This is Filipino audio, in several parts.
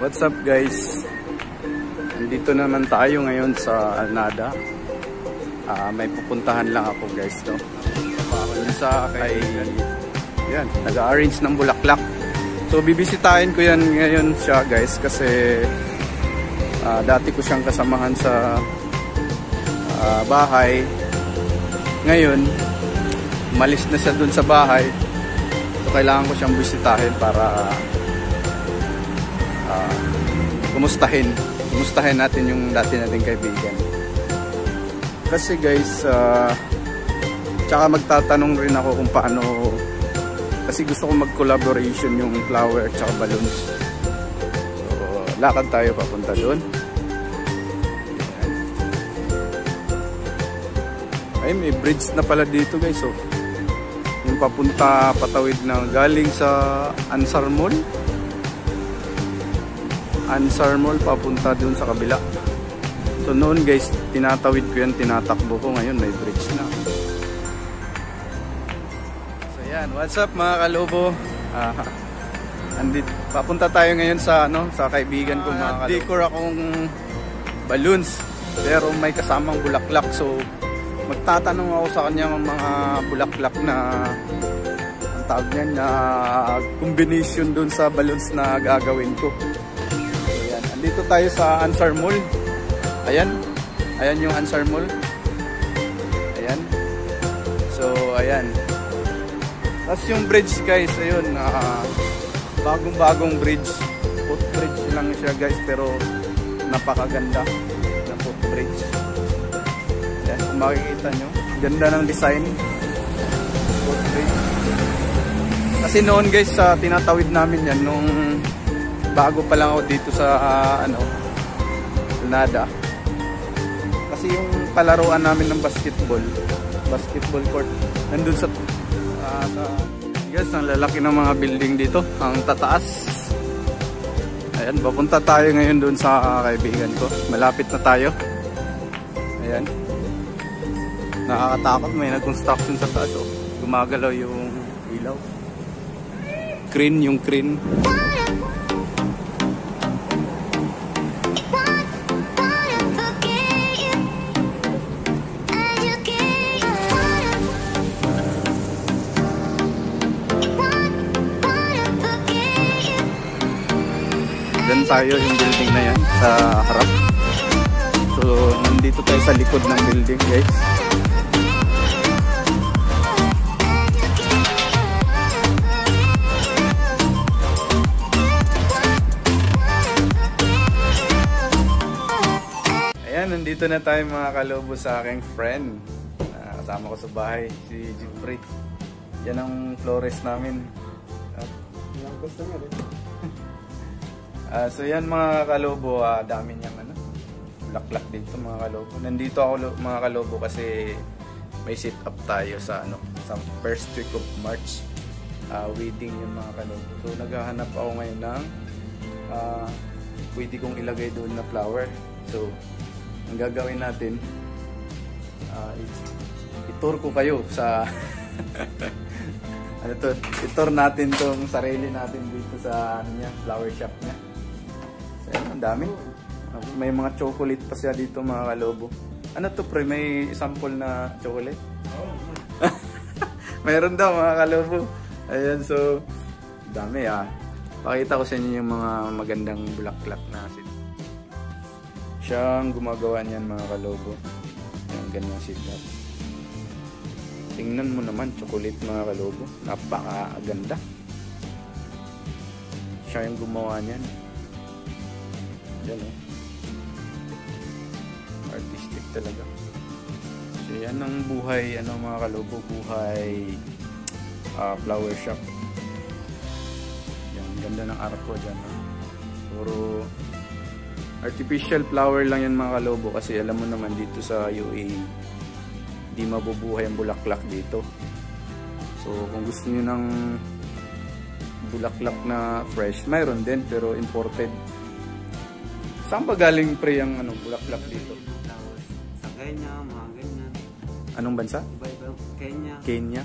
What's up guys? Nandito naman tayo ngayon sa Nahda. May pupuntahan lang ako guys, no? Sa kay yan, nag-arrange ng bulaklak. So bibisitahin ko yan ngayon siya guys kasi dati ko siyang kasamahan sa bahay. Ngayon umalis na siya dun sa bahay. So kailangan ko siyang bisitahin para kumustahin natin yung dati nating kaibigan. Kasi guys, tsaka magtatanong rin ako kung paano, kasi gusto ko mag-collaboration yung flower at tsaka balloons. So lakad tayo papunta doon. Ay, may bridge na pala dito guys. So yung papunta patawid na galing sa Ansar Mall papunta dun sa kabila. So noon guys, tinatawid ko yan, tinatakbo ko. Ngayon may bridge na. So yan, what's up mga kalobo? Papunta tayo ngayon sa sa kaibigan ko mga kalobo. Decor akong balloons pero may kasamang bulaklak. So magtatanong ako sa kanya ng mga bulaklak na ang tawag niyan na combination dun sa balloons na gagawin ko. Dito tayo sa Ansar Mall. Ayan yung Ansar Mall. Ayan. So ayan. Tapos yung bridge guys, ayun, bagong bridge. Footbridge lang siya guys, pero napakaganda na footbridge. Ayan, kung makikita nyo, ganda ng design. Footbridge. Kasi noon guys, tinatawid namin yan nung bago pa lang ako dito sa Nahda. Kasi yung palaruan namin ng basketball court nandun sa guys, ang lalaki ng mga building dito, ang tataas. Ayan, papunta tayo ngayon dun sa kaibigan ko. Malapit na tayo. Ayan, nakakatakot, may nag-construction sa taas. Gumagalaw yung ilaw, yung crane. Diyan tayo yung building na yan sa harap. So nandito tayo sa likod ng building guys. Ayan, nandito na tayo mga kalobo sa aking friend. Kasama ko sa bahay, si Jeffrey. Yan ang florist namin. Yung gusto niya rin. So yan mga kalobo, dami niyang bulaklak dito mga kalobo. Nandito ako mga kalobo kasi may sit up tayo sa sa first week of March. Wedding yung mga kalobo. So naghahanap ako ngayon ng pwede kong ilagay doon na flower. So ang gagawin natin, i-tour ko kayo sa i-tour natin tong sarili natin dito sa flower shop niya. So, ang dami. May mga chocolate pa siya dito mga kalobo. Ano to pre? May sample na chocolate? Mayroon daw mga kalobo. Ayan, so dami Pakita ko sa inyo yung mga magandang bulaklak na siyang gumagawa niyan mga kalobo. Yung ganyang setup. Tingnan mo naman, chocolate mga kalobo. Napakaganda. Siya yung gumawa niyan. Yan artistic talaga. So yan ang buhay mga kalobo, buhay flower shop. Yan, ganda ng art ko dyan. Puro artificial flower lang yan mga kalobo kasi alam mo naman dito sa UAE di mabubuhay ang bulaklak dito. So kung gusto niyo ng bulaklak na fresh, mayroon din pero imported. Saan ba galing pre yung bulaklak dito? Sa Kenya, mga ganyan. Anong bansa? Kenya. Kenya?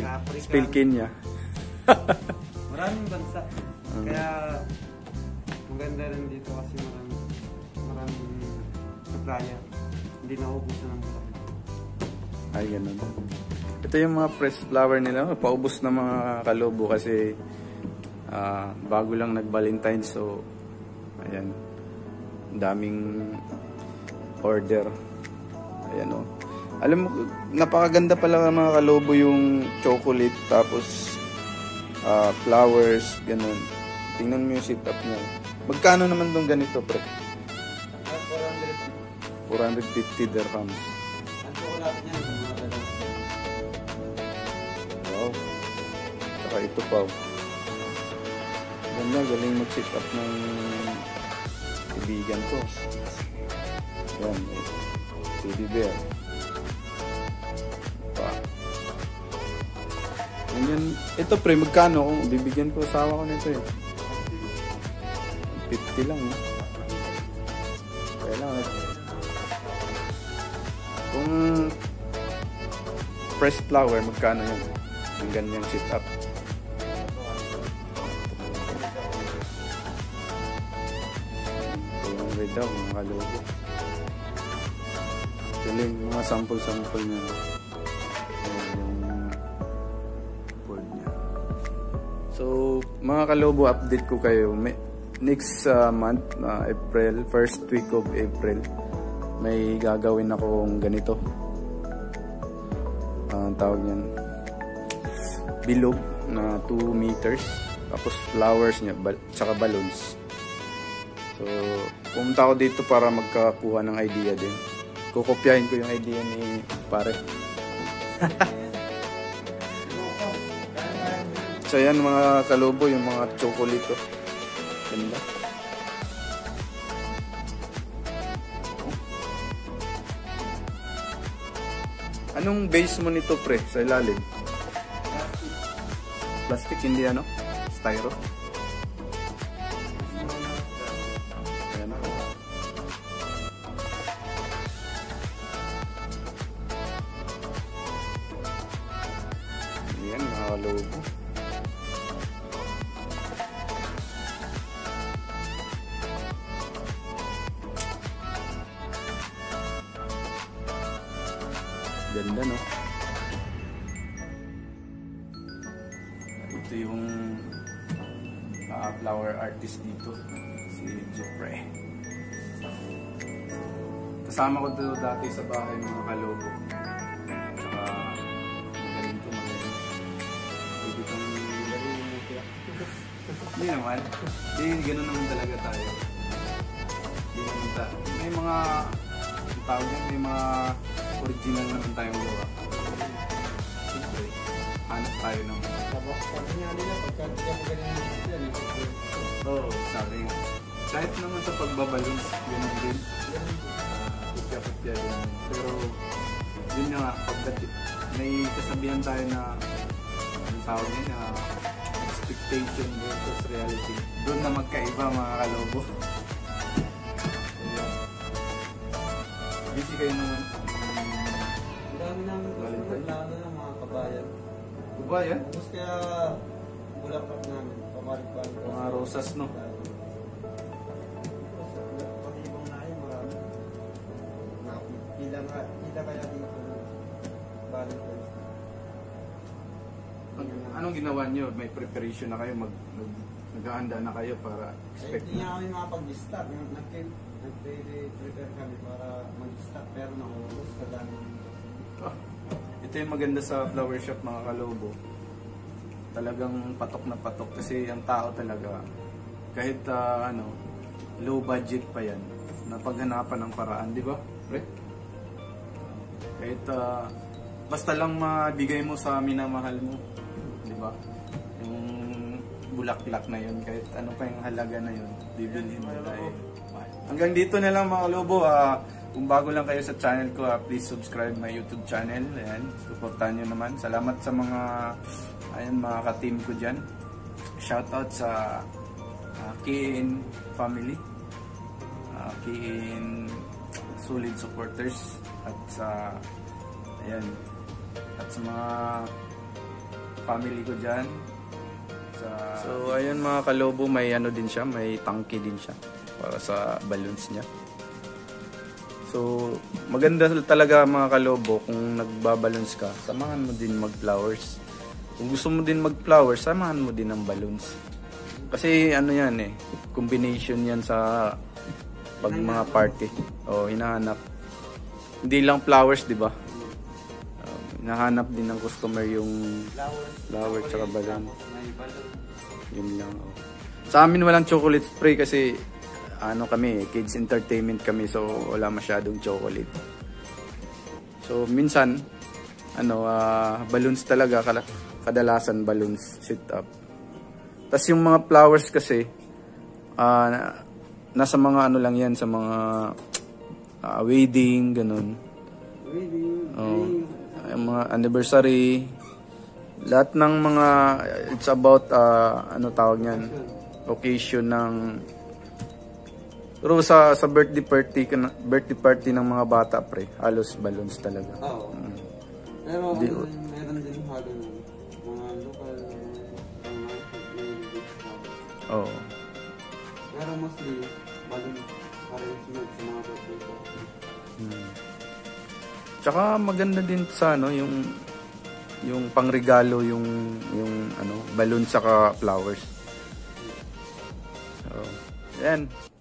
Spell Kenya. Maraming bansa. Kaya Ang ganda rin dito kasi maraming supplier. Hindi nauubusan ng bulaklak. Ay, ganun. Ito yung mga fresh flower nila. Paubos na mga kalobo kasi bago lang nag-Valentine's. So, ayan. Daming order. Ayan o. Alam mo, napakaganda pala mga kalobo yung chocolate. Tapos, flowers, ganun. Tingnan mo yung setup niya. Magkano naman tong ganito, pre? 450 dirhams. Ang chocolate niya, mga dalawa. Wow. Saka ito pa. Ganda, galing mag-set up ng kaibigan ko. Yan. Teddy bear. Pa. Ganyan. Ito pre, magkano? Bibigyan ko asawa ko nito eh. 50 lang. Kaya lang. Kung fresh flower, magkano yun? Yung ganyang set up. Red daw, mga kalobo. Galing, mga sample-sample niya. Yung board niya. So, mga kalobo, update ko kayo. Next month, April, first week of April, may gagawin akong ganito. Ang tawag niyan, bilog na 2 meters. Tapos flowers niya, tsaka balloons. So, pumunta ako dito para magkakuha ng idea din. Kukopyahin ko yung idea ni pare. So, yan mga kalobo, yung mga chocolate. Ganda. Anong base mo nito, pre, sa ilalim? Plastic, hindi ano? Styro? Ayan, mga kalobo. Ganda, no? Ito yung flower artist dito, si Jopre. Kasama ko dito dati sa bahay, mga kalobo. Tsaka magaling ito, magaling. Pwede kang magaling mo kaya. Hindi naman. Hindi, ganun naman talaga tayo. Hindi naman tayo. May mga tawag yan, may mga original naman tayong gawa. Siyempre, hanap tayo ng... Sabi nga nila, pagka hindi ka magaling yan, Oo, sabi nga. Kahit naman sa pagbabalance, ganun din. Kupya-kupya din. Pero, yun nga, pagdating, may kasabihan tayo na, ang tawag niya na, expectation versus reality. Doon na magkaiba, mga kalobo. Busy kayo naman. Ang dami namin plano ng mga kabayan. Kabayan? Tapos kaya bulaklak namin, pamalik-balik. Mga rosas, no? Pag-ibang na yun, marami. Pila kaya dito balik. Anong ginawa niyo? May preparation na kayo? Naghahanda na kayo para expect Hindi nga kami makapag-start. Nag-prepare kami para mag-start pero nakulos ka lang. Ito yung maganda sa flower shop, mga kalobo. Talagang patok na patok kasi ang tao talaga kahit low budget pa yan, napaghanapan ng paraan, di ba? Pre? Kahit basta lang mabigay mo sa minamahal mo, di ba? Yung bulaklak na yun, kahit ano pa yung halaga na yun, bibilhin mo tayo. Hanggang dito na lang, mga kalobo. Kung bago lang kayo sa channel ko, please subscribe my YouTube channel. Ayan, supportahan nyo naman. Salamat sa mga mga ka-team ko dyan. Shoutout sa KN family, KN solid supporters, at sa mga family ko dyan sa So ayun mga kalobo, may ano din siya, may tangke din siya para sa balloons niya. So maganda talaga mga kalobo kung nagbaballoons ka, samahan mo din mag-flowers. Kung gusto mo din mag-flowers, samahan mo din ng balloons. Kasi ano yan eh, combination yan sa pag mga party. O hinahanap. Hindi lang flowers, di ba? Hinahanap din ng customer yung flower tsaka balloon. Yun lang. Oh. Sa amin walang chocolate spray kasi ano kami, kids entertainment kami, so wala masyadong chocolate. So minsan ano, balloons talaga, kadalasan balloons sit up. Tapos yung mga flowers kasi nasa mga ano lang yan, sa mga wedding, ganun. Yung mga anniversary, lahat ng mga, it's about ano tawag niyan, occasion ng, pero sa birthday party ng mga bata, pre, halos balloons talaga. Oo. Pero meron din halo ng mga local Oo. pero mostly balloon arrangement sa mga birthday party. Tsaka maganda din sa ano yung pangregalo, yung ano balloon saka flowers. So, yan.